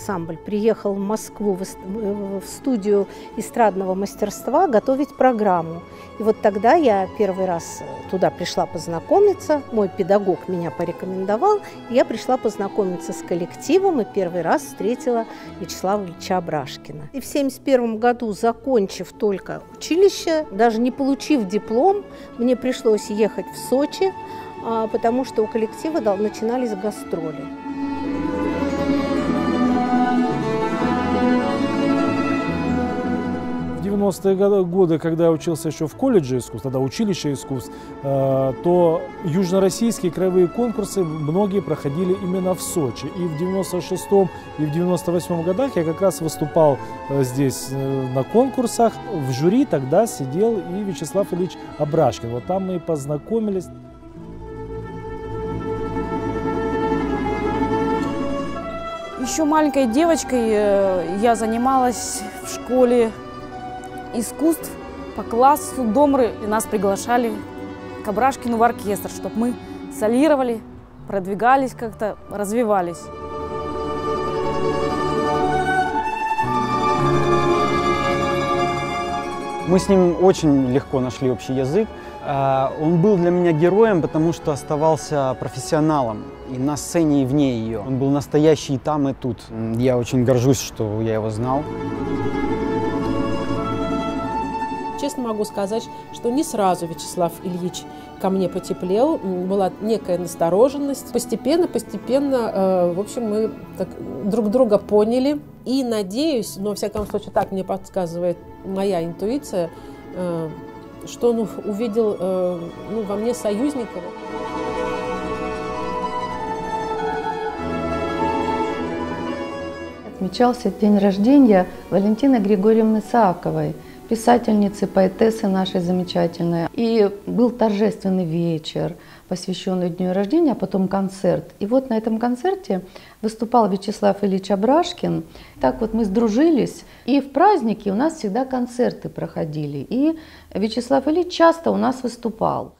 ансамбль приехал в Москву в студию эстрадного мастерства готовить программу. И вот тогда я первый раз туда пришла познакомиться, мой педагог меня порекомендовал, и я пришла познакомиться с коллективом и первый раз встретила Вячеслава Ильича Абрашкина. И в 1971 году, закончив только училище, даже не получив диплом, мне пришлось ехать в Сочи, потому что у коллектива начинались гастроли. В 90-е годы, когда я учился еще в колледже искусств, тогда училище искусств, то южнороссийские краевые конкурсы многие проходили именно в Сочи. И в 96-м и в 98-м годах я как раз выступал здесь на конкурсах. В жюри тогда сидел и Вячеслав Ильич Абрашкин. Вот там мы и познакомились. Еще маленькой девочкой я занималась в школе искусств по классу домры. И нас приглашали к Абрашкину в оркестр, чтобы мы солировали, продвигались как-то, развивались. Мы с ним очень легко нашли общий язык. Он был для меня героем, потому что оставался профессионалом и на сцене, и вне ее. Он был настоящий и там, и тут. Я очень горжусь, что я его знал. Честно могу сказать, что не сразу Вячеслав Ильич ко мне потеплел, была некая настороженность. Постепенно, в общем, мы так друг друга поняли. И надеюсь, но, во всяком случае, так мне подсказывает моя интуиция, что он увидел во мне союзника. Отмечался день рождения Валентины Григорьевны Сааковой, писательницы, поэтессы нашей замечательной. И был торжественный вечер, посвященный дню рождения, а потом концерт. И вот на этом концерте выступал Вячеслав Ильич Абрашкин. Так вот мы сдружились, и в праздники у нас всегда концерты проходили. И Вячеслав Ильич часто у нас выступал.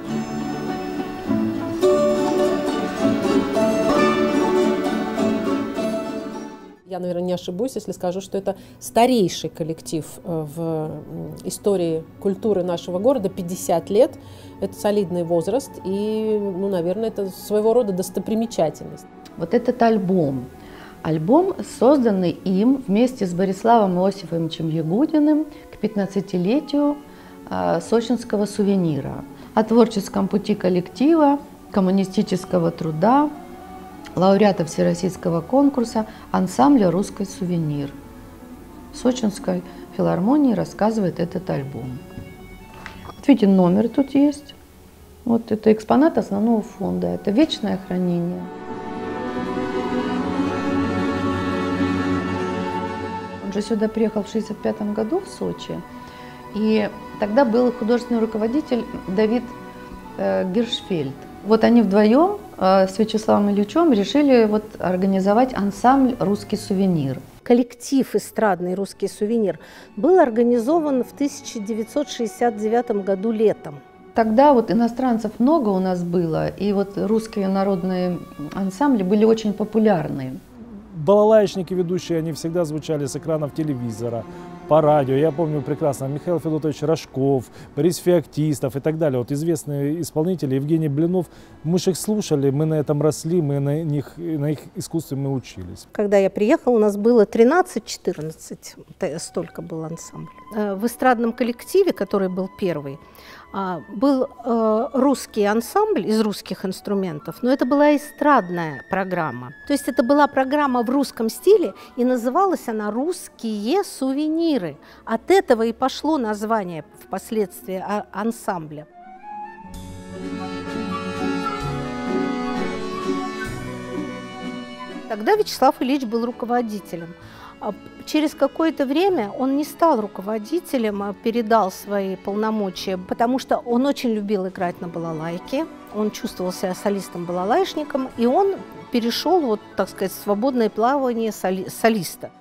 Я, наверное, не ошибусь, если скажу, что это старейший коллектив в истории культуры нашего города, 50 лет. Это солидный возраст и, наверное, это своего рода достопримечательность. Вот этот альбом, созданный им вместе с Бориславом Иосифовичем Ягудиным к 15-летию сочинского сувенира. О творческом пути коллектива, коммунистического труда, лауреата Всероссийского конкурса ансамбля «Русский сувенир». В Сочинской филармонии рассказывает этот альбом. Вот видите, номер тут есть. Вот это экспонат основного фонда, это вечное хранение. Он же сюда приехал в 1965 году в Сочи, и тогда был художественный руководитель Давид Гиршфельд. Вот они вдвоем с Вячеславом Ильичем решили организовать ансамбль «Русский сувенир». Коллектив эстрадный «Русский сувенир» был организован в 1969 году летом. Тогда иностранцев много у нас было, и русские народные ансамбли были очень популярны. Балалаечники ведущие, они всегда звучали с экранов телевизора, по радио. Я помню прекрасно Михаил Федотович Рожков, Борис Феоктистов и так далее. Вот известные исполнители, Евгений Блинов. Мы же их слушали, мы на этом росли, мы на их искусстве мы учились. Когда я приехала, у нас было 13-14, столько был ансамбль. В эстрадном коллективе, который был первый, был русский ансамбль из русских инструментов, но это была эстрадная программа. То есть это была программа в русском стиле, и называлась она «Русские сувениры». От этого и пошло название впоследствии ансамбля. Тогда Вячеслав Ильич был руководителем. Через какое-то время он не стал руководителем, а передал свои полномочия, потому что он очень любил играть на балалайке, он чувствовал себя солистом-балалайшником, и он перешел, так сказать, в свободное плавание солиста.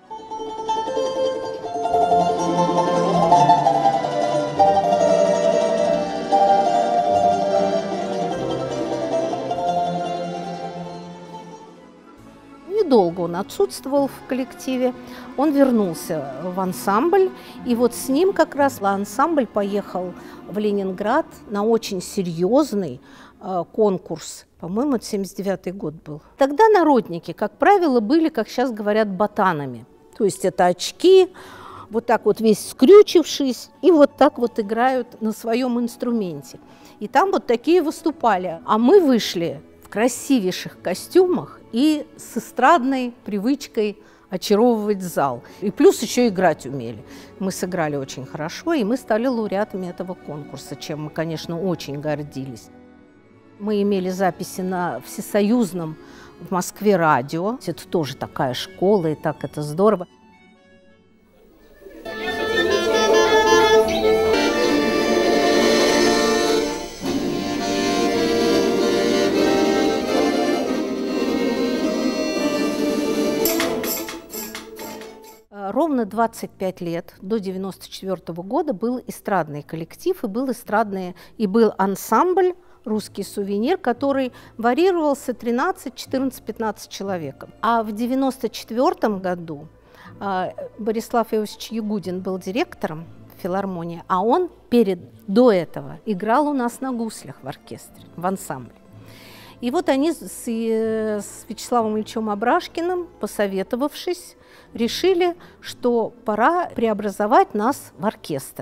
Недолго долго он отсутствовал в коллективе, он вернулся в ансамбль, и вот с ним как раз ансамбль поехал в Ленинград на очень серьезный конкурс. По-моему, это 79-й год был. Тогда народники, как правило, были, как сейчас говорят, ботанами. То есть это очки, вот так вот весь скрючившись, и вот так вот играют на своем инструменте. И там вот такие выступали. А мы вышли в красивейших костюмах и с эстрадной привычкой очаровывать зал. И плюс еще играть умели. Мы сыграли очень хорошо, и мы стали лауреатами этого конкурса, чем мы, конечно, очень гордились. Мы имели записи на всесоюзном в Москве радио. Это тоже такая школа, и так это здорово. Ровно 25 лет, до 1994 года, был эстрадный коллектив, и был ансамбль «Русский сувенир», который варьировался 13, 14, 15 человек. А в 1994 году Борислав Иосифович Ягудин был директором филармонии, а он до этого играл у нас на гуслях в оркестре, в ансамбле. И вот они с Вячеславом Ильичем Абрашкиным, посоветовавшись, решили, что пора преобразовать нас в оркестр.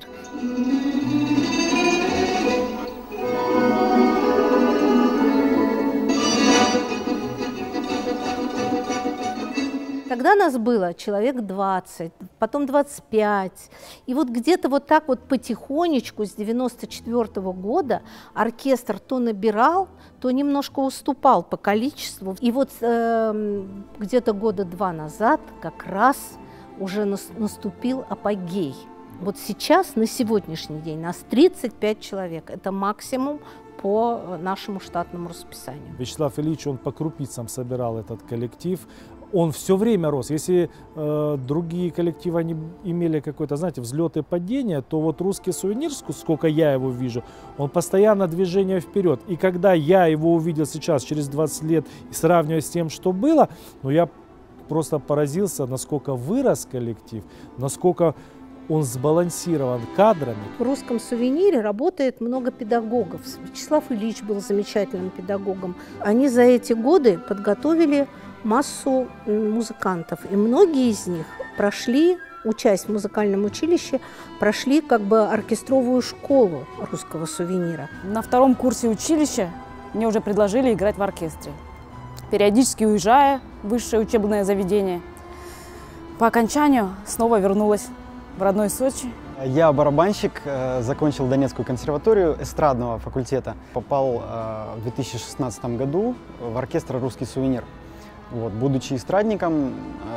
Тогда нас было человек 20, потом 25. И вот где-то вот так вот потихонечку с 1994 года оркестр то набирал, то немножко уступал по количеству. И вот где-то года 2 назад как раз уже наступил апогей. Вот сейчас, на сегодняшний день, нас 35 человек. Это максимум по нашему штатному расписанию. Вячеслав Ильич, он по крупицам собирал этот коллектив. Он все время рос. Если другие коллективы они имели какой-то, знаете, взлет и падение, то вот «Русский сувенир», сколько я его вижу, он постоянно движение вперед. И когда я его увидел сейчас, через 20 лет, и сравнивая с тем, что было, ну, я просто поразился, насколько вырос коллектив, насколько он сбалансирован кадрами. В «Русском сувенире» работает много педагогов. Вячеслав Ильич был замечательным педагогом. Они за эти годы подготовили массу музыкантов. И многие из них прошли, учась в музыкальном училище, прошли как бы оркестровую школу «Русского сувенира». На 2-м курсе училища мне уже предложили играть в оркестре. Периодически уезжая в высшее учебное заведение, по окончанию снова вернулась в родной Сочи. Я барабанщик, закончил Донецкую консерваторию эстрадного факультета. Попал в 2016 году в оркестр «Русский сувенир». Вот, будучи эстрадником,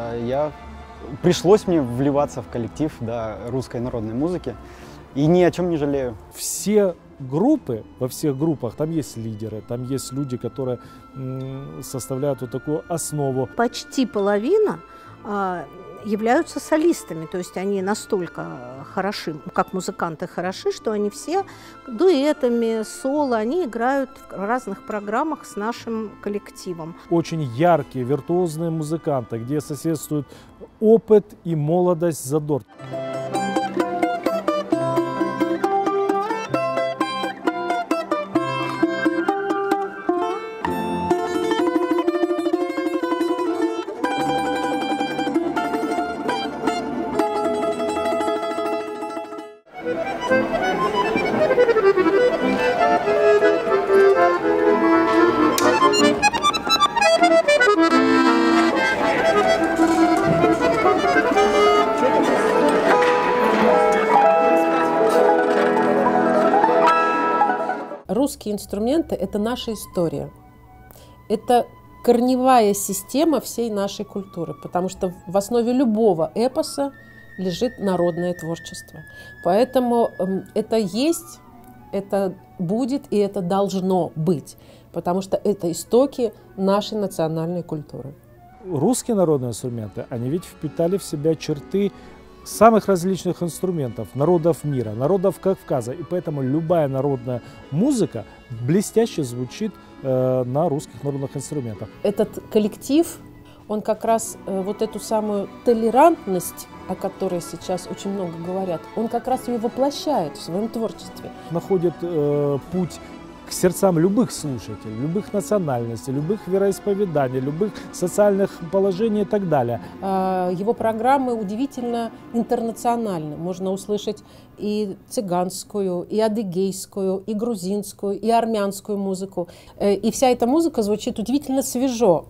пришлось мне вливаться в коллектив, да, русской народной музыки. И ни о чем не жалею. Все группы, во всех группах, там есть лидеры, там есть люди, которые составляют вот такую основу. Почти половина являются солистами, то есть они настолько хороши, как музыканты хороши, что они все дуэтами, соло, они играют в разных программах с нашим коллективом. Очень яркие, виртуозные музыканты, где соседствуют опыт и молодость, задор. Русские инструменты – это наша история. Это корневая система всей нашей культуры, потому что в основе любого эпоса лежит народное творчество. Поэтому это есть, это будет и это должно быть, потому что это истоки нашей национальной культуры. Русские народные инструменты, они ведь впитали в себя черты самых различных инструментов, народов мира, народов Кавказа. И поэтому любая народная музыка блестяще звучит на русских народных инструментах. Этот коллектив, он как раз вот эту самую толерантность, о которой сейчас очень много говорят, он как раз ее воплощает в своем творчестве. Находит путь к сердцам любых слушателей, любых национальностей, любых вероисповеданий, любых социальных положений и так далее. Его программы удивительно интернациональны. Можно услышать и цыганскую, и адыгейскую, и грузинскую, и армянскую музыку. И вся эта музыка звучит удивительно свежо.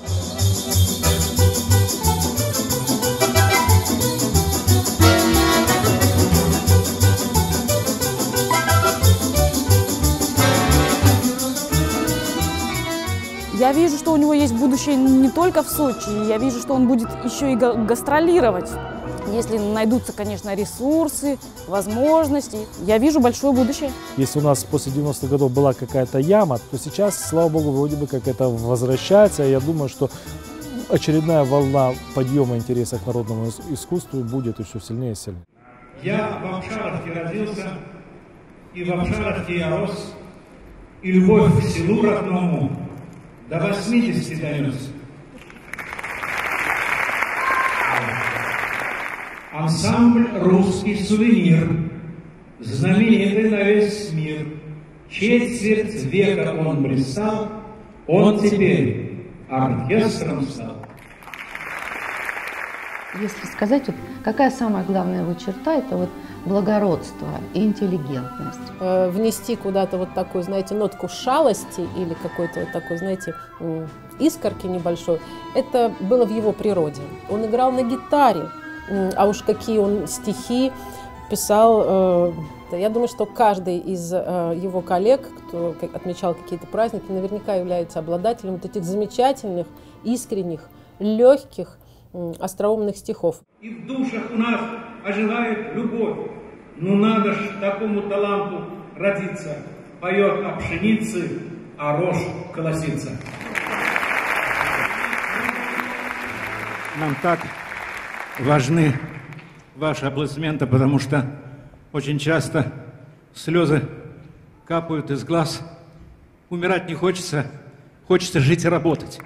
Я вижу, что у него есть будущее не только в Сочи, я вижу, что он будет еще и гастролировать. Если найдутся, конечно, ресурсы, возможности, я вижу большое будущее. Если у нас после 90-х годов была какая-то яма, то сейчас, слава богу, вроде бы как это возвращается. Я думаю, что очередная волна подъема интереса к народному искусству будет еще сильнее и сильнее. Я в Апшеровке родился, и в Апшеровке я рос, и любовь к селу родному до 80 донес. Ансамбль «Русский сувенир», знаменитый на весь мир, четверть века он блистал, он теперь оркестром стал. Если сказать, вот, какая самая главная его черта, это вот благородство и интеллигентность. Внести куда-то вот такую, знаете, нотку шалости или какой-то вот такой, знаете, искорки небольшой, это было в его природе. Он играл на гитаре, а уж какие он стихи писал. Я думаю, что каждый из его коллег, кто отмечал какие-то праздники, наверняка является обладателем вот этих замечательных, искренних, легких, остроумных стихов. И в душах у нас оживает любовь. Ну надо ж такому таланту родиться. Поет о пшенице, а рожь колосится. Нам так важны ваши аплодисменты, потому что очень часто слезы капают из глаз. Умирать не хочется, хочется жить и работать.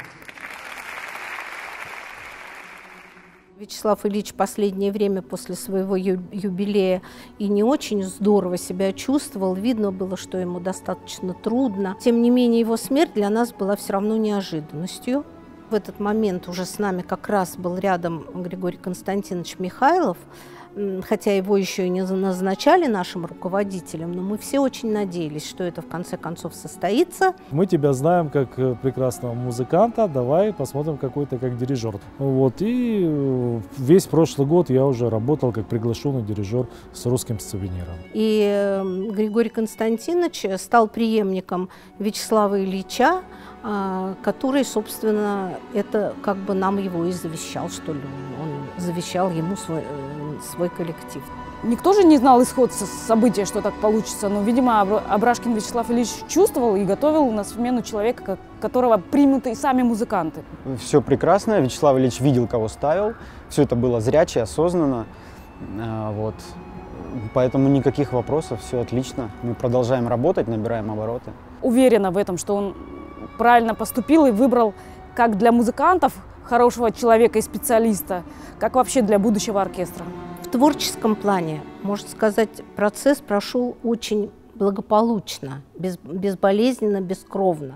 Вячеслав Ильич последнее время после своего юбилея и не очень здорово себя чувствовал. Видно было, что ему достаточно трудно. Тем не менее, его смерть для нас была все равно неожиданностью. В этот момент уже с нами как раз был рядом Григорий Константинович Михайлов, хотя его еще и не назначали нашим руководителем, но мы все очень надеялись, что это в конце концов состоится. Мы тебя знаем как прекрасного музыканта, давай посмотрим какой-то как дирижер. Вот, и весь прошлый год я уже работал как приглашенный дирижер с русским сувениром. И Григорий Константинович стал преемником Вячеслава Ильича, который, собственно, это как бы нам его и завещал, что ли. Он завещал ему свой коллектив. Никто же не знал исход события, что так получится, но, видимо, Абрашкин Вячеслав Ильич чувствовал и готовил на смену человека, которого примут и сами музыканты. Все прекрасно, Вячеслав Ильич видел, кого ставил, все это было зряче, осознанно, вот. Поэтому никаких вопросов, все отлично. Мы продолжаем работать, набираем обороты. Уверена в этом, что он правильно поступил и выбрал как для музыкантов хорошего человека и специалиста, как вообще для будущего оркестра. В творческом плане, можно сказать, процесс прошел очень благополучно, безболезненно, бескровно.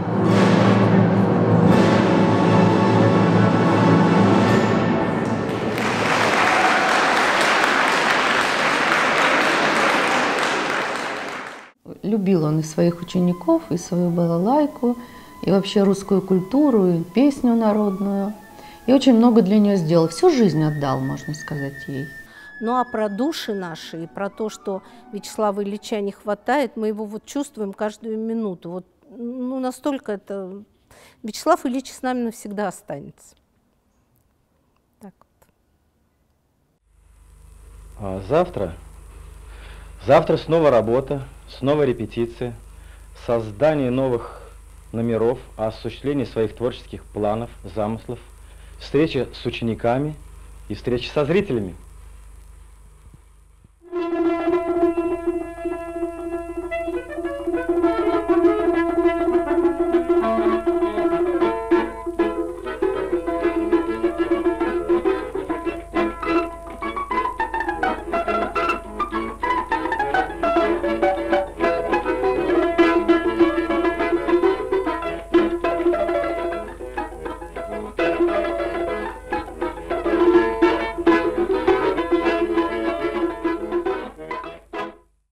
Любил он и своих учеников, и свою балалайку, и вообще русскую культуру, и песню народную. И очень много для нее сделал. Всю жизнь отдал, можно сказать, ей. Ну а про души наши и про то, что Вячеслава Ильича не хватает, мы его вот чувствуем каждую минуту. Вот, ну, настолько это... Вячеслав Ильич с нами навсегда останется. Так вот. Завтра снова работа, снова репетиция, создание новых номеров, осуществление своих творческих планов, замыслов, встреча с учениками и встреча со зрителями.